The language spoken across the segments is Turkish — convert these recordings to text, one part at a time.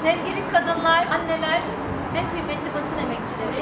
Sevgili kadınlar, anneler ve kıymetli basın emekçileri,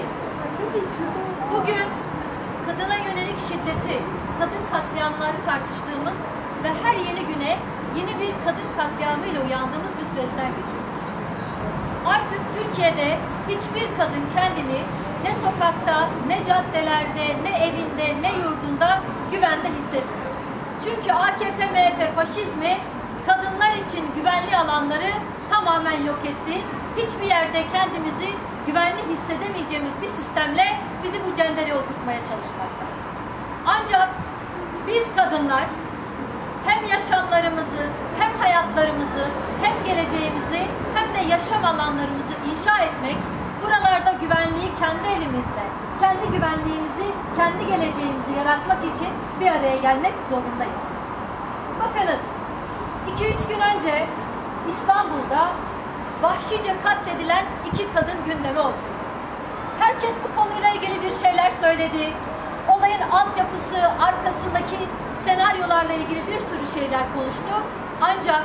bugün kadına yönelik şiddeti, kadın katliamları tartıştığımız ve her yeni güne yeni bir kadın katliamıyla uyandığımız bir süreçten geçiyoruz. Artık Türkiye'de hiçbir kadın kendini ne sokakta, ne caddelerde, ne evinde, ne yurdunda güvende hissetmiyor. Çünkü AKP, MHP, faşizmi kadınlar için güvenli alanları tamamen yok etti. Hiçbir yerde kendimizi güvenli hissedemeyeceğimiz bir sistemle bizi bu cendereye oturtmaya çalışmakta. Ancak biz kadınlar hem yaşamlarımızı, hem hayatlarımızı, hem geleceğimizi, hem de yaşam alanlarımızı inşa etmek, buralarda güvenliği kendi elimizle, kendi güvenliğimizi, kendi geleceğimizi yaratmak için bir araya gelmek zorundayız. Bakınız, 2-3 gün önce İstanbul'da vahşice katledilen 2 kadın gündeme oturdu. Herkes bu konuyla ilgili bir şeyler söyledi. Olayın altyapısı, arkasındaki senaryolarla ilgili bir sürü şeyler konuştu. Ancak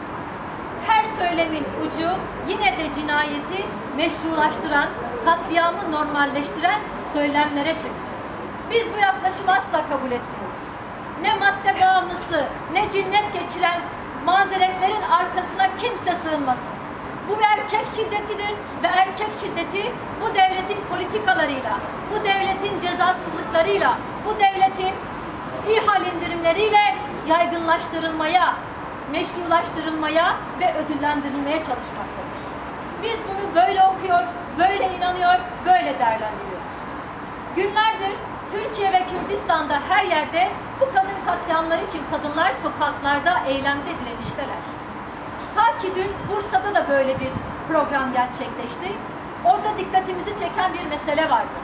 her söylemin ucu yine de cinayeti meşrulaştıran, katliamı normalleştiren söylemlere çıktı. Biz bu yaklaşımı asla kabul etmiyoruz. Ne madde bağımlısı, ne cinnet geçiren mazeretlerin arkasına kimse sığınmasın. Bu bir erkek şiddetidir ve erkek şiddeti bu devletin politikalarıyla, bu devletin cezasızlıklarıyla, bu devletin İHAL indirimleriyle yaygınlaştırılmaya, meşrulaştırılmaya ve ödüllendirilmeye çalışmaktadır. Biz bunu böyle okuyor, böyle inanıyor, böyle değerlendiriyoruz. Günlerdir Türkiye ve Kürdistan'da her yerde bu kadın katliamları için kadınlar sokaklarda eylemde direnişteler. Ta ki dün Bursa'da da böyle bir program gerçekleşti. Orada dikkatimizi çeken bir mesele vardı.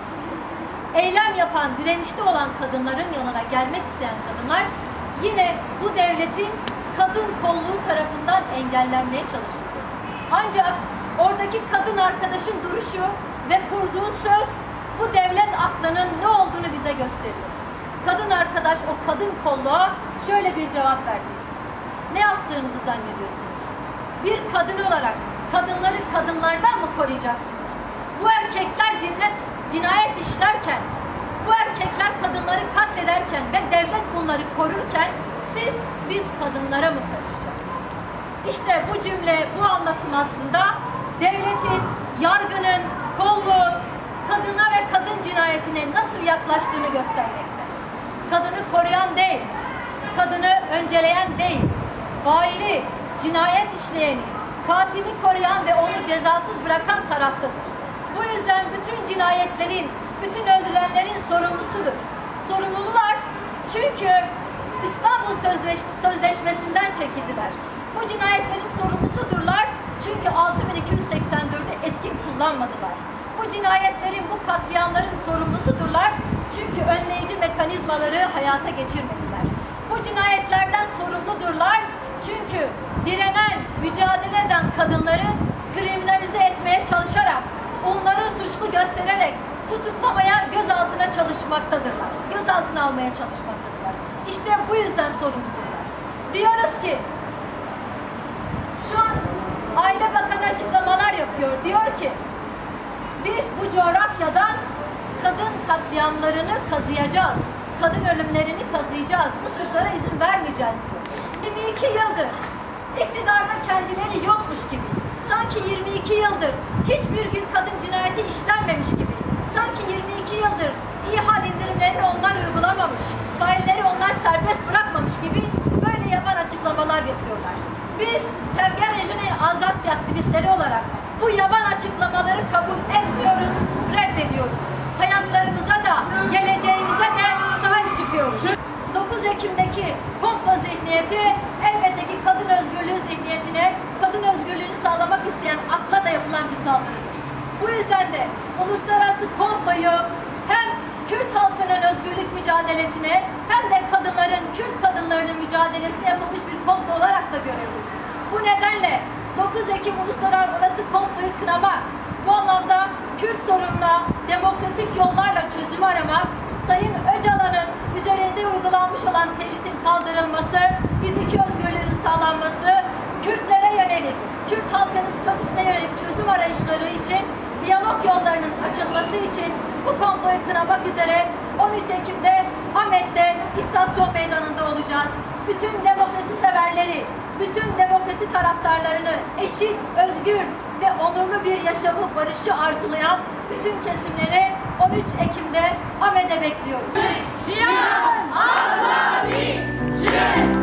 Eylem yapan, direnişte olan kadınların yanına gelmek isteyen kadınlar yine bu devletin kadın kolluğu tarafından engellenmeye çalışıldı. Ancak oradaki kadın arkadaşın duruşu ve kurduğu söz bu devlet aklının ne olduğunu bize gösteriyor. Kadın arkadaş o kadın kolluğa şöyle bir cevap verdi. Ne yaptığınızı zannediyorsunuz? Bir kadın olarak kadınları kadınlardan mı koruyacaksınız? Bu erkekler cinayet işlerken, bu erkekler kadınları katlederken ve devlet bunları korurken biz kadınlara mı karışacaksınız? İşte bu cümle, bu anlatım aslında devletin, yargının, kolluğun kadına ve kadın cinayetine nasıl yaklaştığını göstermekte. Kadını koruyan değil, kadını önceleyen değil, faili, cinayet işleyeni, katili koruyan ve onu cezasız bırakan taraftadır. Bu yüzden bütün cinayetlerin, bütün öldürülenlerin sorumlusudur. Sorumlular çünkü İstanbul Sözleşmesi'nden çekildiler. Bu cinayetlerin sorumlusudurlar çünkü 6284'ü etkin kullanmadılar. Bu cinayetlerin, bu katliamların sorumlusudurlar çünkü önleyici mekanizmaları hayata geçirmediler. Bu cinayetlerden sorumludurlar çünkü direnen, mücadele eden kadınları kriminalize etmeye çalışarak, onları suçlu göstererek tutuklamaya, gözaltına çalışmaktadırlar. Gözaltına almaya çalışmaktadırlar. İşte bu yüzden sorumludurlar. Diyoruz ki, şu an Aile Bakanı açıklamalar yapıyor. Diyor ki, biz bu coğrafyadan kadın katliamlarını kazıyacağız. Kadın ölümlerini kazıyacağız. Bu suçlara izin vermeyeceğiz diyor. 22 yıldır iktidarda kendileri yokmuş gibi. Sanki 22 yıldır hiçbir gün kadın cinayeti işlenmemiş gibi. Sanki 22 yıldır İHAL indirimlerini onlar uygulamamış. Failleri onlar serbest bırakmamış gibi böyle yaban açıklamalar yapıyorlar. Biz Tevger Rejim'in azat aktivistleri olarak bu yaban açıklamaları kabul etmiyoruz, reddediyoruz. Hayatlarımıza da, geleceğimize de sahip çıkıyoruz. 9 Ekim'deki komplo zihniyeti elbette ki kadın özgürlüğü zihniyetine, kadın özgürlüğünü sağlamak isteyen akla da yapılan bir saldırıdır. Bu yüzden de uluslararası komployu hem Kürt halkının özgürlük mücadelesine hem de kadınların, Kürt kadınlarının mücadelesine yapılmış bir komplo olarak da görüyoruz. Bu nedenle 9 Ekim uluslararası komployu kınamak, bu anlamda Kürt sorununa demokratik yollarla çözümü aramak, Sayın Öcalan'ın üzerinde uygulanmış olan tecritin kaldırılması, fiziki özgürlüğün sağlanması, Kürtlere yönelik, Kürt halkının statüsüne yönelik için, diyalog yollarının açılması için bu konvoyu kınamak üzere 13 Ekim'de Ahmet'te istasyon meydanında olacağız. Bütün demokrasi severleri, bütün demokrasi taraftarlarını eşit, özgür ve onurlu bir yaşamı, barışı arzulayan bütün kesimleri 13 Ekim'de Ahmet'e bekliyoruz. Şia, Azadi, Şia.